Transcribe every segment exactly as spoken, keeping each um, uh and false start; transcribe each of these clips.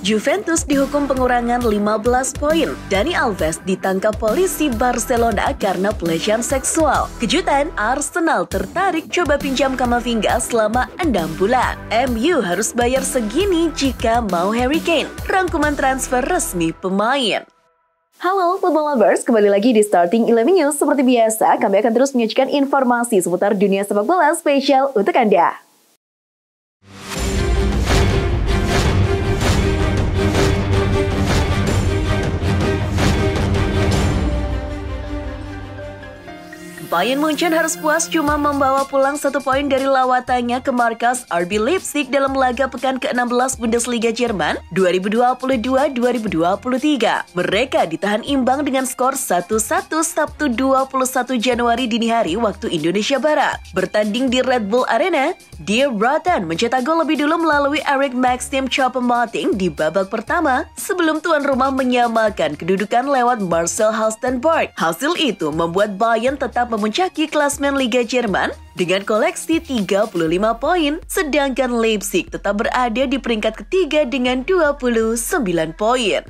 Juventus dihukum pengurangan lima belas poin. Dani Alves ditangkap polisi Barcelona karena pelecehan seksual. Kejutan, Arsenal tertarik coba pinjam Camavinga selama enam bulan. M U harus bayar segini jika mau Harry Kane. Rangkuman transfer resmi pemain. Halo Football Lovers, kembali lagi di Starting Eleven News. Seperti biasa, kami akan terus menyajikan informasi seputar dunia sepak bola spesial untuk Anda. Bayern Munchen harus puas cuma membawa pulang satu poin dari lawatannya ke markas R B Leipzig dalam laga pekan ke enam belas Bundesliga Jerman dua ribu dua puluh dua dua ribu dua puluh tiga. Mereka ditahan imbang dengan skor satu satu Sabtu dua puluh satu Januari dini hari waktu Indonesia Barat. Bertanding di Red Bull Arena, Die Rotten mencetak gol lebih dulu melalui Eric Maxim Choupo-Moting di babak pertama sebelum tuan rumah menyamakan kedudukan lewat Marcel Halstenberg. Hasil itu membuat Bayern tetap memuncaki klasmen Liga Jerman dengan koleksi tiga puluh lima poin, sedangkan Leipzig tetap berada di peringkat ketiga dengan dua puluh sembilan poin.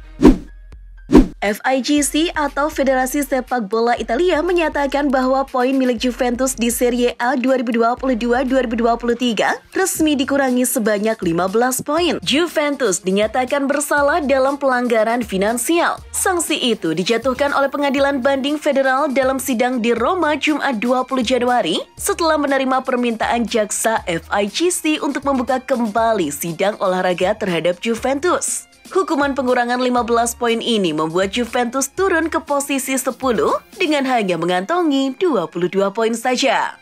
F I G C atau Federasi Sepak Bola Italia menyatakan bahwa poin milik Juventus di Serie A dua ribu dua puluh dua dua ribu dua puluh tiga resmi dikurangi sebanyak lima belas poin. Juventus dinyatakan bersalah dalam pelanggaran finansial. Sanksi itu dijatuhkan oleh Pengadilan Banding Federal dalam sidang di Roma Jumat dua puluh Januari setelah menerima permintaan jaksa F I G C untuk membuka kembali sidang olahraga terhadap Juventus. Hukuman pengurangan lima belas poin ini membuat Juventus turun ke posisi sepuluh dengan hanya mengantongi dua puluh dua poin saja.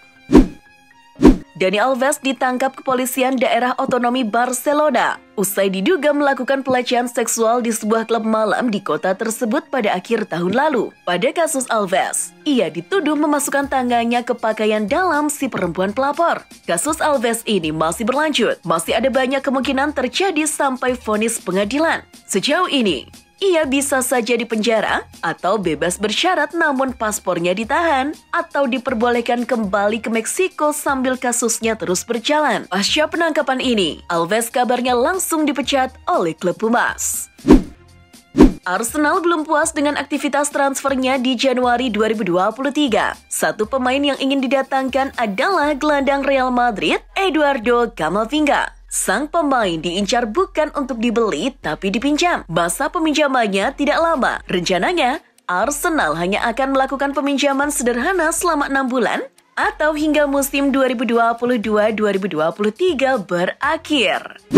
Dani Alves ditangkap kepolisian daerah otonomi Barcelona usai diduga melakukan pelecehan seksual di sebuah klub malam di kota tersebut pada akhir tahun lalu. Pada kasus Alves, ia dituduh memasukkan tangannya ke pakaian dalam si perempuan pelapor. Kasus Alves ini masih berlanjut, masih ada banyak kemungkinan terjadi sampai vonis pengadilan. Sejauh ini, ia bisa saja dipenjara atau bebas bersyarat namun paspornya ditahan atau diperbolehkan kembali ke Meksiko sambil kasusnya terus berjalan. Pasca penangkapan ini, Alves kabarnya langsung dipecat oleh klub Pumas. Arsenal belum puas dengan aktivitas transfernya di Januari dua ribu dua puluh tiga. Satu pemain yang ingin didatangkan adalah gelandang Real Madrid, Eduardo Camavinga. Sang pemain diincar bukan untuk dibeli, tapi dipinjam. Masa peminjamannya tidak lama. Rencananya, Arsenal hanya akan melakukan peminjaman sederhana selama enam bulan atau hingga musim dua ribu dua puluh dua dua ribu dua puluh tiga berakhir.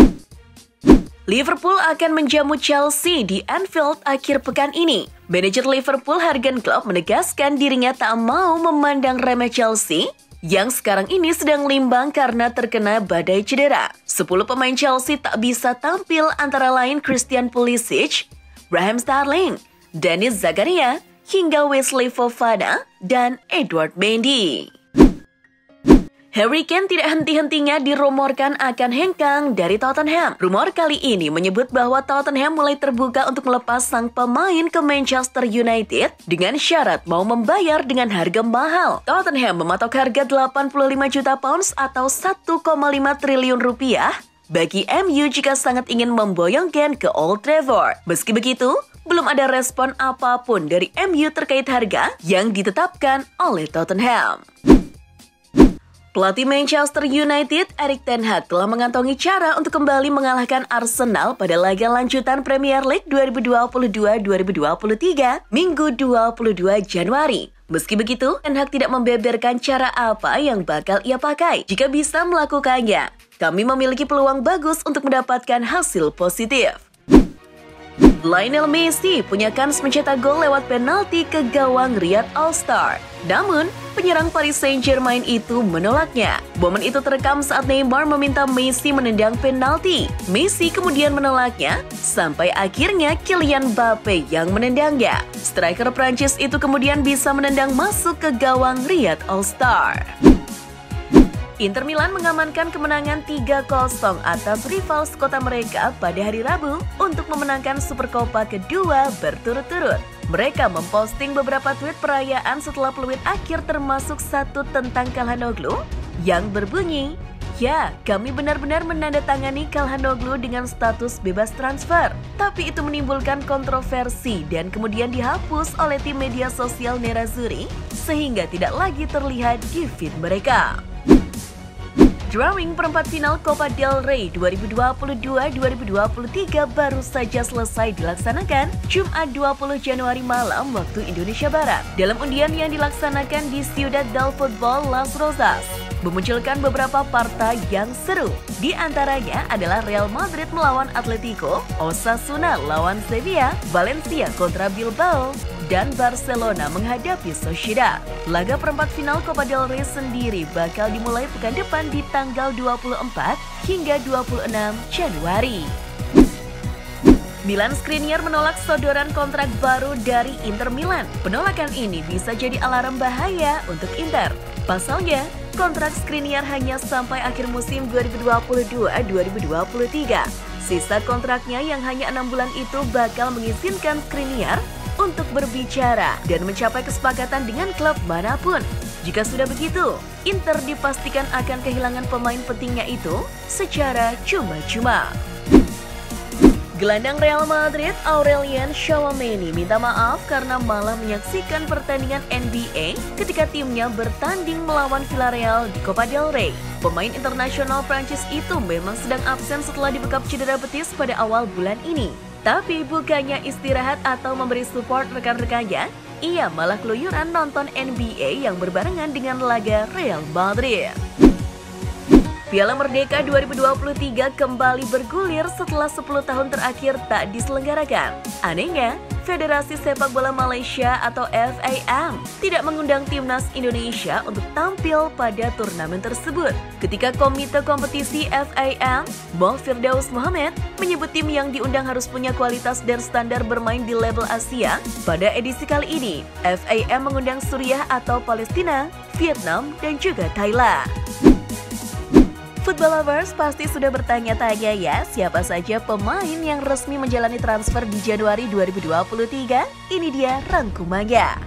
Liverpool akan menjamu Chelsea di Anfield akhir pekan ini. Manajer Liverpool Jurgen Klopp menegaskan dirinya tak mau memandang remeh Chelsea yang sekarang ini sedang limbang karena terkena badai cedera. Sepuluh pemain Chelsea tak bisa tampil antara lain Christian Pulisic, Raheem Sterling, Denis Zakaria, hingga Wesley Fofana dan Edouard Mendy. Harry Kane tidak henti-hentinya dirumorkan akan hengkang dari Tottenham. Rumor kali ini menyebut bahwa Tottenham mulai terbuka untuk melepas sang pemain ke Manchester United dengan syarat mau membayar dengan harga mahal. Tottenham mematok harga delapan puluh lima juta pounds atau satu koma lima triliun rupiah bagi M U jika sangat ingin memboyong Kane ke Old Trafford. Meski begitu, belum ada respon apapun dari M U terkait harga yang ditetapkan oleh Tottenham. Pelatih Manchester United, Erik ten Hag telah mengantongi cara untuk kembali mengalahkan Arsenal pada laga lanjutan Premier League dua ribu dua puluh dua dua ribu dua puluh tiga, Minggu dua puluh dua Januari. Meski begitu, Ten Hag tidak membeberkan cara apa yang bakal ia pakai. Jika bisa melakukannya, kami memiliki peluang bagus untuk mendapatkan hasil positif. Lionel Messi punya kans mencetak gol lewat penalti ke gawang Riyadh All-Star. Namun, penyerang Paris Saint-Germain itu menolaknya. Momen itu terekam saat Neymar meminta Messi menendang penalti. Messi kemudian menolaknya, sampai akhirnya Kylian Mbappe yang menendangnya. Striker Prancis itu kemudian bisa menendang masuk ke gawang Riyadh All-Star. Inter Milan mengamankan kemenangan tiga kosong atas rival sekota mereka pada hari Rabu untuk memenangkan Supercopa kedua berturut-turut. Mereka memposting beberapa tweet perayaan setelah peluit akhir termasuk satu tentang Calhanoglu yang berbunyi, Ya, kami benar-benar menandatangani Calhanoglu dengan status bebas transfer. Tapi itu menimbulkan kontroversi dan kemudian dihapus oleh tim media sosial Nerazzurri sehingga tidak lagi terlihat di feed mereka. Drawing perempat final Copa del Rey dua ribu dua puluh dua dua ribu dua puluh tiga baru saja selesai dilaksanakan Jumat dua puluh Januari malam waktu Indonesia Barat. Dalam undian yang dilaksanakan di Ciudad del Fútbol Las Rozas, memunculkan beberapa partai yang seru. Di antaranya adalah Real Madrid melawan Atletico, Osasuna lawan Sevilla, Valencia kontra Bilbao, dan Barcelona menghadapi Sociedad. Laga perempat final Copa del Rey sendiri bakal dimulai pekan depan di tanggal dua puluh empat hingga dua puluh enam Januari. Milan Skriniar menolak sodoran kontrak baru dari Inter Milan. Penolakan ini bisa jadi alarm bahaya untuk Inter. Pasalnya, kontrak Skriniar hanya sampai akhir musim dua ribu dua puluh dua dua ribu dua puluh tiga. Sisa kontraknya yang hanya enam bulan itu bakal mengizinkan Skriniar untuk berbicara dan mencapai kesepakatan dengan klub manapun. Jika sudah begitu, Inter dipastikan akan kehilangan pemain pentingnya itu secara cuma-cuma. Gelandang Real Madrid Aurelien Tchouaméni minta maaf karena malah menyaksikan pertandingan N B A ketika timnya bertanding melawan Villarreal di Copa del Rey. Pemain internasional Prancis itu memang sedang absen setelah dibekap cedera betis pada awal bulan ini. Tapi bukannya istirahat atau memberi support rekan-rekannya, ia malah keluyuran nonton N B A yang berbarengan dengan laga Real Madrid. Piala Merdeka dua ribu dua puluh tiga kembali bergulir setelah sepuluh tahun terakhir tak diselenggarakan. Anehnya, Federasi Sepak Bola Malaysia atau F A M tidak mengundang timnas Indonesia untuk tampil pada turnamen tersebut. Ketika Komite Kompetisi F A M, Mo Firdaus Mohamed, menyebut tim yang diundang harus punya kualitas dan standar bermain di level Asia, pada edisi kali ini, F A M mengundang Suriah atau Palestina, Vietnam, dan juga Thailand. Football lovers pasti sudah bertanya-tanya ya, siapa saja pemain yang resmi menjalani transfer di Januari dua ribu dua puluh tiga? Ini dia rangkumannya.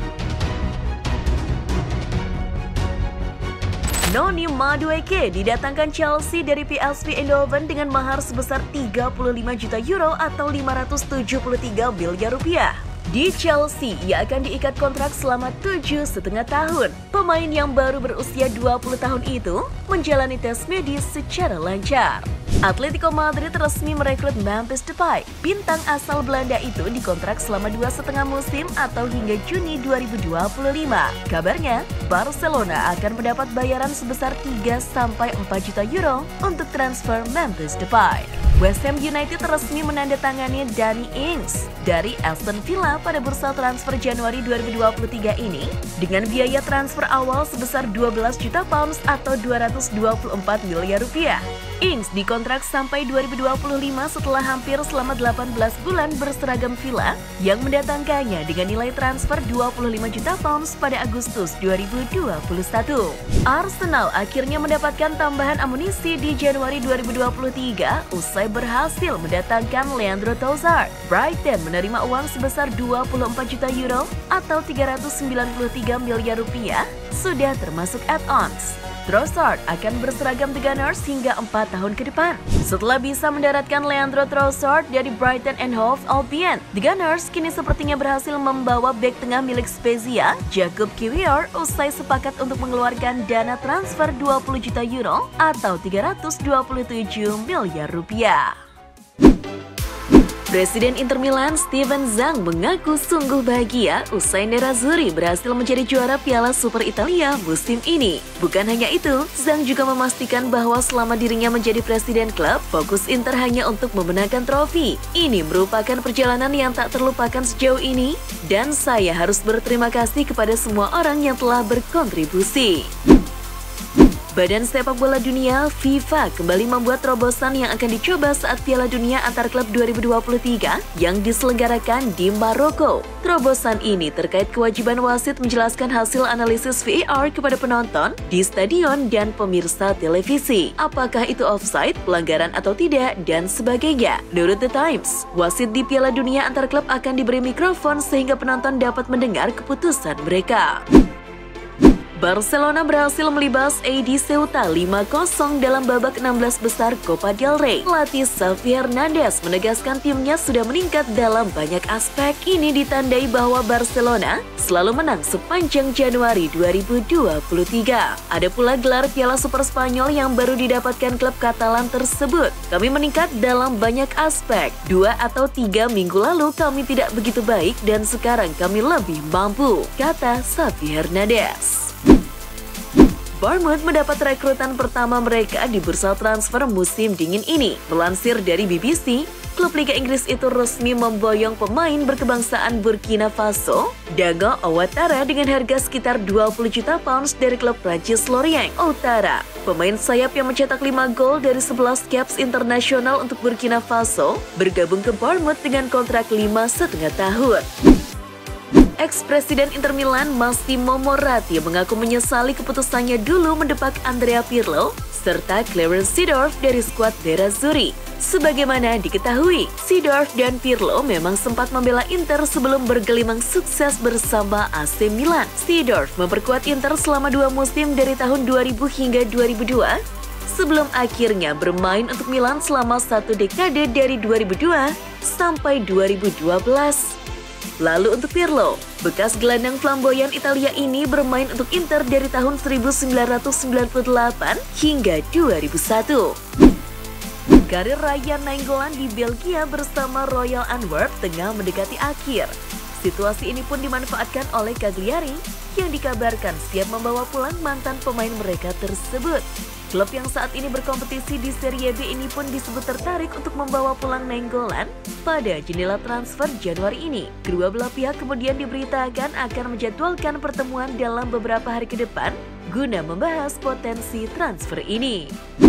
Noni Madueke didatangkan Chelsea dari P S V Eindhoven dengan mahar sebesar tiga puluh lima juta euro atau lima ratus tujuh puluh tiga miliar rupiah. Di Chelsea, ia akan diikat kontrak selama tujuh setengah tahun. Pemain yang baru berusia dua puluh tahun itu menjalani tes medis secara lancar. Atletico Madrid resmi merekrut Memphis Depay. Bintang asal Belanda itu dikontrak selama dua setengah musim atau hingga Juni dua ribu dua puluh lima. Kabarnya, Barcelona akan mendapat bayaran sebesar tiga sampai empat juta euro untuk transfer Memphis Depay. West Ham United resmi menandatangani Danny Ings dari Aston Villa pada bursa transfer Januari dua ribu dua puluh tiga ini dengan biaya transfer awal sebesar dua belas juta pounds atau dua ratus dua puluh empat miliar rupiah. Ings dikontrak sampai dua ribu dua puluh lima setelah hampir selama delapan belas bulan berseragam Villa yang mendatangkannya dengan nilai transfer dua puluh lima juta pounds pada Agustus dua ribu dua puluh satu. Arsenal akhirnya mendapatkan tambahan amunisi di Januari dua ribu dua puluh tiga usai berhasil mendatangkan Leandro Trossard. Brighton menerima uang sebesar dua puluh empat juta euro atau tiga ratus sembilan puluh tiga miliar rupiah sudah termasuk add-ons. Trossard akan berseragam The Gunners hingga empat tahun ke depan. Setelah bisa mendaratkan Leandro Trossard dari Brighton and Hove Albion, The Gunners kini sepertinya berhasil membawa bek tengah milik Spezia, Jakub Kiwior, usai sepakat untuk mengeluarkan dana transfer dua puluh juta euro atau tiga ratus dua puluh tujuh miliar rupiah. Presiden Inter Milan Steven Zhang mengaku sungguh bahagia usai Nerazzurri berhasil menjadi juara Piala Super Italia musim ini. Bukan hanya itu, Zhang juga memastikan bahwa selama dirinya menjadi presiden klub, fokus Inter hanya untuk memenangkan trofi. Ini merupakan perjalanan yang tak terlupakan sejauh ini, dan saya harus berterima kasih kepada semua orang yang telah berkontribusi. Badan Sepak Bola Dunia FIFA kembali membuat terobosan yang akan dicoba saat Piala Dunia Antar Klub dua ribu dua puluh tiga yang diselenggarakan di Maroko. Terobosan ini terkait kewajiban wasit menjelaskan hasil analisis V A R kepada penonton di stadion dan pemirsa televisi. Apakah itu offside, pelanggaran atau tidak, dan sebagainya. Menurut The Times, wasit di Piala Dunia Antar Klub akan diberi mikrofon sehingga penonton dapat mendengar keputusan mereka. Barcelona berhasil melibas A D Ceuta lima kosong dalam babak enam belas besar Copa del Rey. Pelatih Xavi Hernandez menegaskan timnya sudah meningkat dalam banyak aspek. Ini ditandai bahwa Barcelona selalu menang sepanjang Januari dua ribu dua puluh tiga. Ada pula gelar Piala Super Spanyol yang baru didapatkan klub Katalan tersebut. Kami meningkat dalam banyak aspek. Dua atau tiga minggu lalu kami tidak begitu baik dan sekarang kami lebih mampu, kata Xavi Hernandez. Bournemouth mendapat rekrutan pertama mereka di bursa transfer musim dingin ini. Melansir dari B B C, klub Liga Inggris itu resmi memboyong pemain berkebangsaan Burkina Faso, Dango Ouattara dengan harga sekitar dua puluh juta pounds dari klub Prancis Lorient. Ouattara, pemain sayap yang mencetak lima gol dari sebelas caps internasional untuk Burkina Faso, bergabung ke Bournemouth dengan kontrak lima setengah tahun. Ex-presiden Inter Milan Massimo Moratti mengaku menyesali keputusannya dulu mendepak Andrea Pirlo serta Clarence Seedorf dari skuad Nerazzurri. Sebagaimana diketahui, Seedorf dan Pirlo memang sempat membela Inter sebelum bergelimang sukses bersama A C Milan. Seedorf memperkuat Inter selama dua musim dari tahun dua ribu hingga dua ribu dua, sebelum akhirnya bermain untuk Milan selama satu dekade dari dua ribu dua sampai dua ribu dua belas. Lalu untuk Pirlo, bekas gelandang flamboyan Italia ini bermain untuk Inter dari tahun seribu sembilan ratus sembilan puluh delapan hingga dua ribu satu. Karir Ryan Nainggolan di Belgia bersama Royal Antwerp tengah mendekati akhir. Situasi ini pun dimanfaatkan oleh Cagliari yang dikabarkan siap membawa pulang mantan pemain mereka tersebut. Klub yang saat ini berkompetisi di Serie B ini pun disebut tertarik untuk membawa pulang Nainggolan pada jendela transfer Januari ini. Kedua belah pihak kemudian diberitakan akan menjadwalkan pertemuan dalam beberapa hari ke depan guna membahas potensi transfer ini.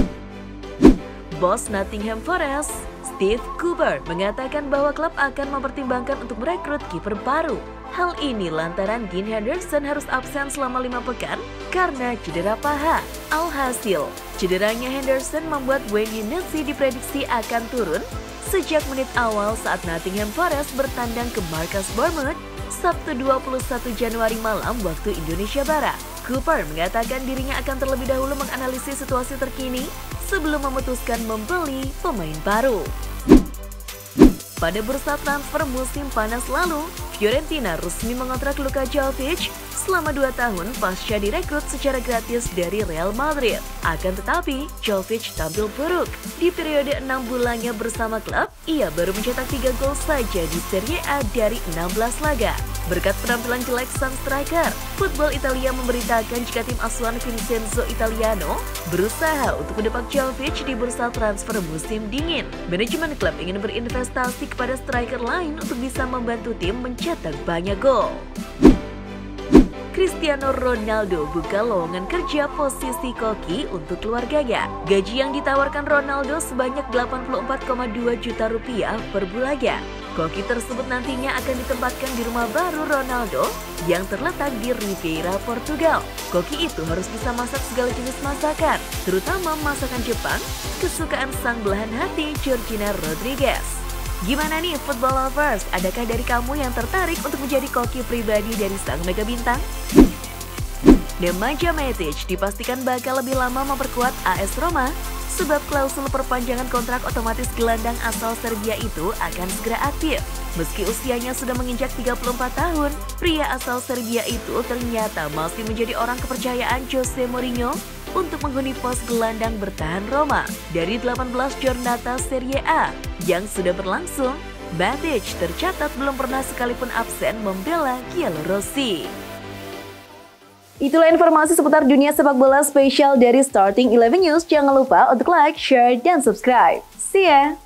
Bos Nottingham Forest, Steve Cooper, mengatakan bahwa klub akan mempertimbangkan untuk merekrut kiper baru. Hal ini lantaran Dean Henderson harus absen selama lima pekan karena cedera paha. Alhasil, cederanya Henderson membuat Wayne Hennessy diprediksi akan turun sejak menit awal saat Nottingham Forest bertandang ke markas Bournemouth Sabtu dua puluh satu Januari malam waktu Indonesia Barat. Cooper mengatakan dirinya akan terlebih dahulu menganalisis situasi terkini sebelum memutuskan membeli pemain baru. Pada bursa transfer musim panas lalu, Fiorentina resmi mengontrak Luka Jovic selama dua tahun pasca direkrut secara gratis dari Real Madrid. Akan tetapi, Jovic tampil buruk. Di periode enam bulannya bersama klub, ia baru mencetak tiga gol saja di Serie A dari enam belas laga. Berkat penampilan jelek sang striker, Football Italia memberitakan jika tim asuhan Vincenzo Italiano berusaha untuk mendepak Jovic di bursa transfer musim dingin. Manajemen klub ingin berinvestasi kepada striker lain untuk bisa membantu tim mencetak banyak gol. Cristiano Ronaldo buka lowongan kerja posisi koki untuk keluarganya. Gaji yang ditawarkan Ronaldo sebanyak delapan puluh empat koma dua juta rupiah per bulannya. Koki tersebut nantinya akan ditempatkan di rumah baru Ronaldo yang terletak di Ribeira, Portugal. Koki itu harus bisa masak segala jenis masakan, terutama masakan Jepang, kesukaan sang belahan hati Georgina Rodriguez. Gimana nih football lovers? Adakah dari kamu yang tertarik untuk menjadi koki pribadi dari sang mega bintang? Nemanja Matic dipastikan bakal lebih lama memperkuat A S Roma sebab klausul perpanjangan kontrak otomatis gelandang asal Serbia itu akan segera aktif. Meski usianya sudah menginjak tiga puluh empat tahun, pria asal Serbia itu ternyata masih menjadi orang kepercayaan Jose Mourinho untuk menghuni pos gelandang bertahan Roma. Dari delapan belas Giornata Serie A yang sudah berlangsung, Matic tercatat belum pernah sekalipun absen membela Giallorossi. Itulah informasi seputar dunia sepak bola spesial dari Starting Eleven News. Jangan lupa untuk like, share, dan subscribe. See ya!